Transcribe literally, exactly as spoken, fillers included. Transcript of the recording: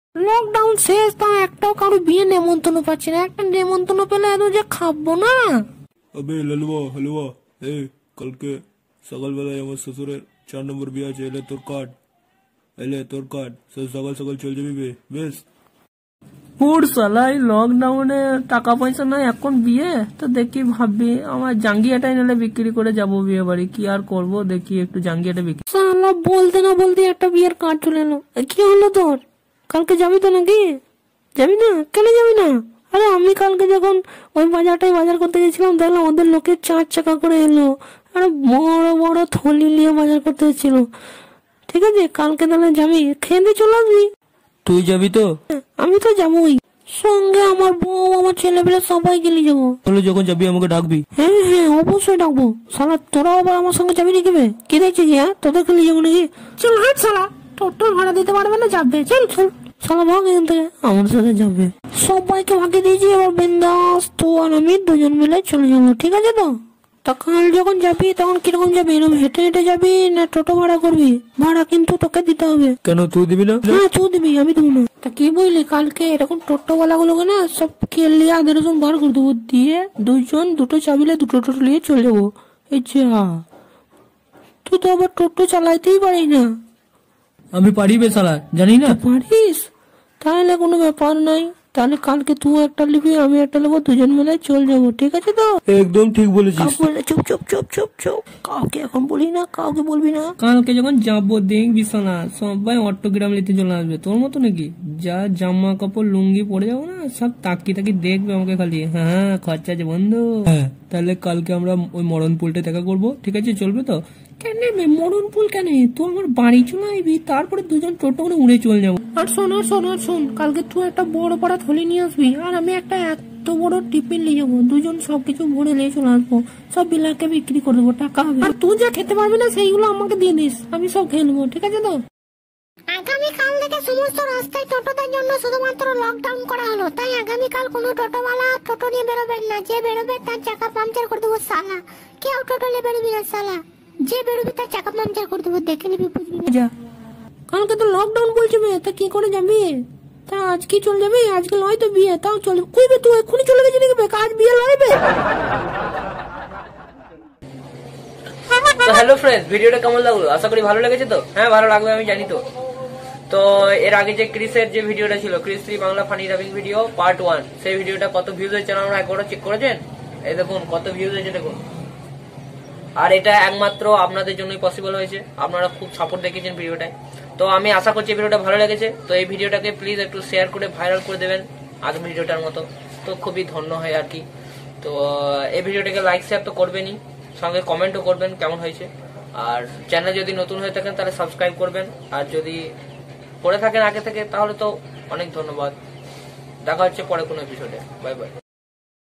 Lockdown শেষ, তা একটাও কারো বিয়ে নেমন্তন্ন পাচ্ছি না। একটা নেমন্তন্ন পেলে এত যে খাবো না। আবে লালুয়া হালুয়া, এ কালকে সকালবেলায় আমার শ্বশুরের চার নম্বর বিয়ে আছে, এলে তোর কার্ড, এলে তোর কার্ড, সকাল সকাল চল যাবি বে। বেশ পুর সালাই লকডাউনে টাকা পয়সা নাই, এখন বিয়ে তো দেখি ভাববি আমার জাঙ্গিয়াটাই নিলে বিক্রি করে যাবো বিয়ে বাড়ি। কি আর করবো, দেখি একটু জাঙ্গিয়াটা বিক্রি। সালা বলতে না বলতে একটা বিয়ের কার্ড চলে এলো। কি হলো তোর? কালকে যাবি তো নাকি? যাবি না? কেন যাবি না? আরে আমি কালকে যখন ওই বাজারটাই বাজার করতে গেছিলাম, দেখলাম ওদের লোকের চার চাকা করে এলো, আরে বড় বড় থলি নিয়ে বাজার করতে এসেছিল। ঠিক আছে, কালকে তাহলে যাবি, খেয়ে চলে আসবি। তুই যাবি তো? আমি তো যাবোই, সঙ্গে আমার বউ আমার ছেলেপেলে সবাই গেলে যাবো। তাহলে যখন যাবি আমাকে ডাকবি। হ্যাঁ হ্যাঁ অবশ্যই ডাকবো। শালা তোরাও আবার আমার সঙ্গে যাবি নাকি? বে কি দেখছিস? হ্যাঁ তোদের খেলে যাবো নাকি? চল হাট শালা, টোটো ভাড়া দিতে পারবে না, যাবে। চল চল শালা ভাগ এখান থেকে, আমার সাথে যাবে। সবাইকে ভাগে দিয়েছি, এবার বিন্দাস তো আর আমি দুজন মিলে চলে যাবো। ঠিক আছে তো? তা কাল যখন যাবি তখন কিরকম যাবি? এরকম হেঁটে হেঁটে যাবি না টোটো ভাড়া করবি? ভাড়া কিন্তু তোকে দিতে হবে। কেন তুই দিবি না? হ্যাঁ তুই দিবি, আমি দেবো না। তা কি বললি, কালকে এরকম টোটো ওয়ালা গুলোকে না সব কেলিয়ে আধা রসুন বার করে দেবো, দিয়ে দুজন দুটো চাবিলে দুটো টোটো নিয়ে চলে যাবো। এই যা, তুই তো আবার টোটো চালাইতেই পারি না। আমি পারি বে শালা, জানি না। পারিস? তাহলে কোনো ব্যাপার নাই, তাহলে কালকে তুই একটা নিবি আমি একটা নেবো, দুজন মিলে চল যাবো। ঠিক আছে তো? একদম ঠিক বলেছিস। চুপ চুপ চুপ চুপ চুপ, কাউকে এখন বলি না, কাউকে বলবি না। কালকে যখন যাবো দেখবি না সবাই অটোগ্রাম নিতে চলে আসবে। তোর মতো নাকি যা জামা কাপড় লুঙ্গি পরে যাবো না, সব তাকি তাকি দেখবে আমাকে খালি। হ্যাঁ খরচা আছে বন্ধু। হ্যাঁ তাহলে কালকে আমরা ওই মরণ পুলটা দেখা করবো। ঠিক আছে, চলবে তো? কেন মরণ পুল কেন? তুই আমার বাড়ি চলে আসবি, তারপরে দুজন টোটো করে উড়ে চলে যাবো। আর শোন আর শোন আর শোন, কালকে তুই একটা বড় পাড়া থলি নিয়ে আসবি, আর আমি একটা এত বড় টিফিন নিয়ে যাবো। দুজন সবকিছু ভরে নিয়ে চলে আসবো, সব বিলাকে বিক্রি করে দেবো, টাকা হবে। আর তুই যা খেতে পারবি না সেইগুলো আমাকে দিয়ে দিস, আমি সব খেয়ে নেবো। ঠিক আছে তো? আগামীকাল থেকে সমস্ত রাস্তায় টোটোদের জন্য শুধুমাত্র লকডাউন করা হলো, তাই আগামীকাল কোনো টোটোওয়ালা টোটো নিয়ে বেরোবেন না। যে বেরোবে তার চাকা পাংচার করে দেবো শালা। কেউ টোটো নিয়ে বেরোবি না শালা, যে বেরোবি তার চাকা পাংচার করে দেবো, দেখে নিবি বুঝবি। যা, কালকে তো লকডাউন বলছে বে, তা কি করে যাবি? তা আজকে চলে যাবি? আজকে লয় তো বিয়ে, তাও চলে কইবে? তুই এক্ষুনি চলে গেছিস নাকি? কাজ বিয়ে লয়বে। তো হ্যালো ফ্রেন্ডস, ভিডিওটা কেমন লাগলো? আশা করি ভালো লেগেছে তো? হ্যাঁ ভালো লাগবে, আমি জানি তো। তো এর আগে যে ক্রিসের যে ভিডিওটা ছিল, Krrish three Bangla funny dubbing video part one, সেই ভিডিওটা কত ভিউজ হয়েছে আমরা একবার চেক করেছেন? এই দেখুন কত ভিউজ হয়েছে দেখুন। আর এটা একমাত্র আপনাদের জন্যই পসিবল হয়েছে, আপনারা খুব সাপোর্ট দেখিয়েছেন ভিডিওটায়। তো আমি আশা করছি ভিডিওটা ভালো লেগেছে। তো এই ভিডিওটাকে প্লিজ একটু শেয়ার করে ভাইরাল করে দেবেন আগের ভিডিওটার মতো, তো খুবই ধন্য হয় আর কি। তো এই ভিডিওটাকে লাইক শেয়ার তো করবেনই, সঙ্গে কমেন্টও করবেন কেমন হয়েছে। আর চ্যানেল যদি নতুন হয়ে থাকেন তাহলে সাবস্ক্রাইব করবেন, আর যদি করে থাকেন আগে থেকে তাহলে তো অনেক ধন্যবাদ। দেখা হচ্ছে পরে কোনো এপিসোডে। Bye by.